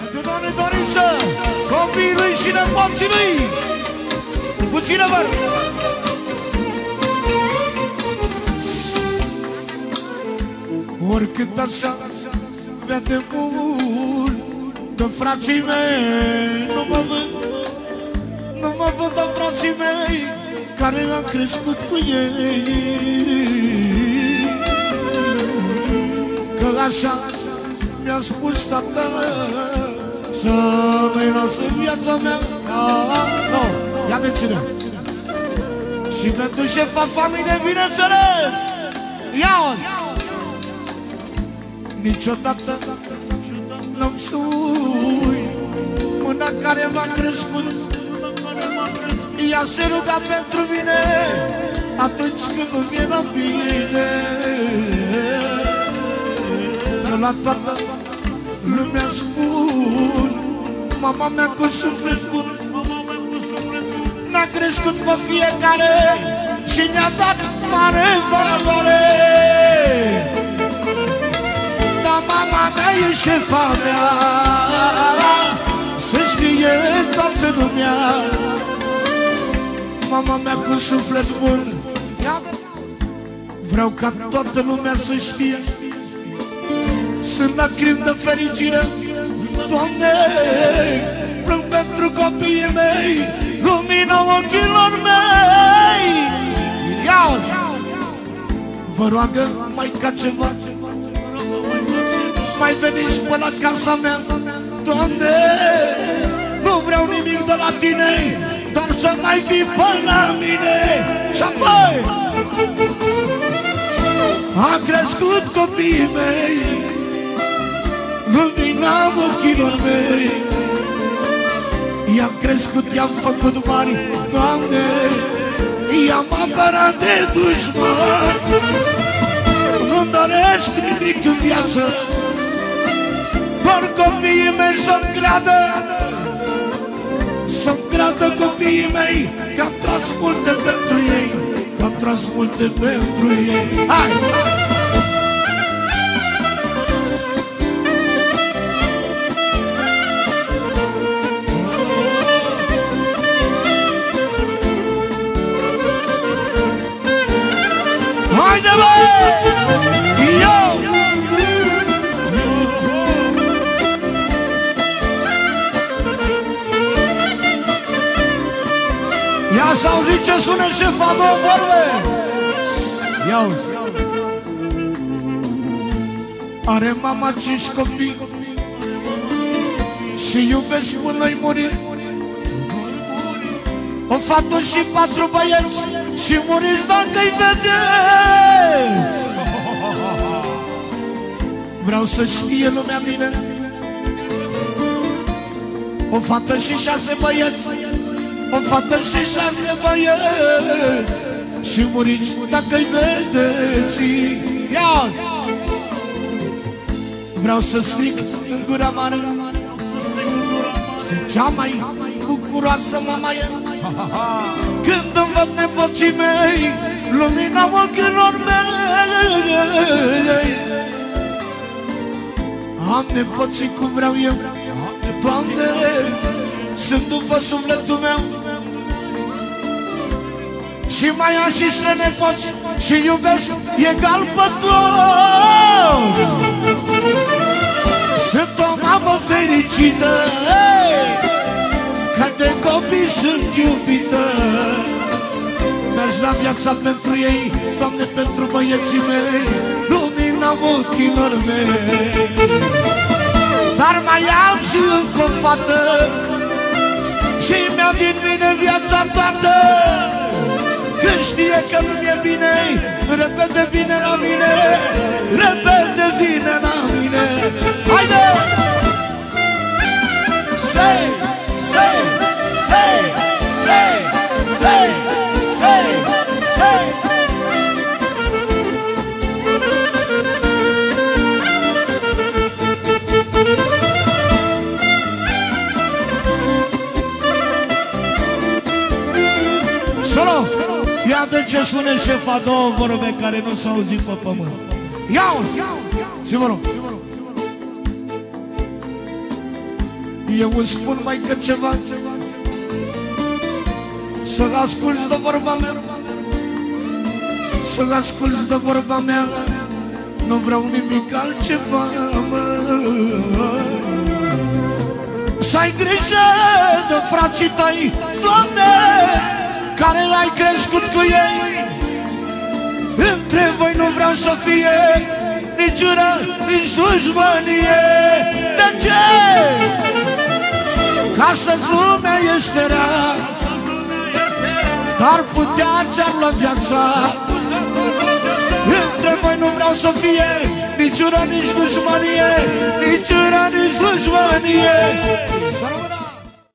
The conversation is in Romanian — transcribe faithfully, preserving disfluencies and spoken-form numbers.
Pentru doamne Dorință, copiii lui și nepoții lui. Puțină văr. Oricât așa vede mult de frații mei, nu mă vând, nu mă vând de frații mei care am crescut cu ei. Că așa mi-a spus tata să nu-i lasă viața mea. Nu, ia de ține. Și pentru șefa familiei, bineînțeles. Ia-o-ți! Niciodată n-am sui mâna care m-a crescut. Ea se ruga pentru mine atunci când nu-mi era bine. Că la toată lumea spun mama mea cu suflet bun. Ne-a crescut pe fiecare și ne-a dat mare valoare. Dar mama mea e șefa mea, să știe toată lumea. Mama mea cu suflet bun. Vreau ca toată lumea să știe. Sunt lacrimi de fericire, Doamne, plâng pentru copiii mei, lumina ochilor mei. Ia-ți! Vă roagă Maica ceva, mai veniți pe la casa mea, Doamne, nu vreau nimic de la Tine, doar să mai vii pe la mine. Și apoi a crescut copiii mei, lumina ochilor mei. I-am crescut, i-am făcut mari, Doamne, i-am apărat de dușmani. Nu-mi doresc nimic în viață, doar copiii mei să-mi creadă, să-mi creadă copiii mei că am tras multe pentru ei, că am tras multe pentru ei. Hai! Haide, băi! Eu! Ia să auziți ce sună șefa, două vorbe! Ia-uzi! Are mama cinci copii și iubesc până-i muri. O fată și patru băieți și muriți dacă-i vedeți. Vreau să știe lumea bine. O fată și șase băieți, o fată și șase băieți și muriți dacă-i vedeți. Ia-ți! Vreau să strig în gura mare, sunt cea mai bucuroasă mama e când îmi văd nepoții mei, lumina ochilor mei. Am nepoții cum vreau eu, Doamne, sunt după sufletul meu. Și mai am și strănepoți și iubesc egal pe toți. Sunt o mamă fericită, că de copii sunt iubită. Mi-aș da viața pentru ei, Doamne, pentru băieții mei, lumina ochilor mei. Dar mai am și încă o fată și mi-a din mine viața toată. Când știe că nu mi-e bine, repede vine la mine, repede vine la mine. Haide! Say, say, say, say, say, say, say. Solo! Ia de ce spune șefa două vorbe care nu s-au auzit pe pământ. Ia-o-ți! Și vă rog! Eu îți spun mai că ceva, să asculți de vorba mea, să asculți de vorba mea. Nu vreau nimic altceva, mă. Să ai grijă de frații tăi, Doamne, care l-ai crescut cu ei. Între voi nu vreau să fie nici ură, nici dușmănie. De ce? Că astăzi lumea este rea, dar putea ți-ar lua viața. Între voi nu vreau să fie nici ură, nici dușmănie, nici ură, nici dușmănie.